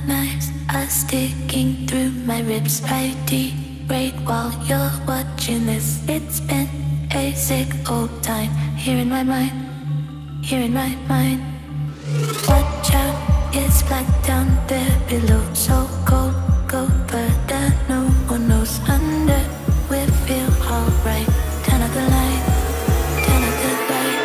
knives are sticking through my ribs. I degrade while you're watching this. It's been a sick old time here in my mind, here in my mind. Watch out, it's black down there below. So cold, go further, no one knows. Under, we feel alright. Turn out the light, turn out the light.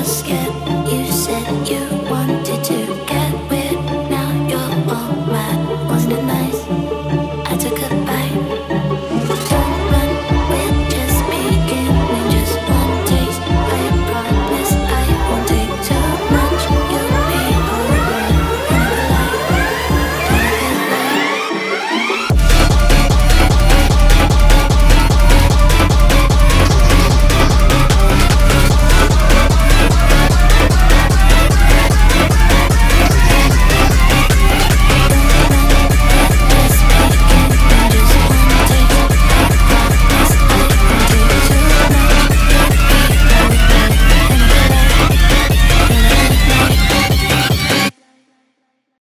You said you wanted to get weird, now you're all mad.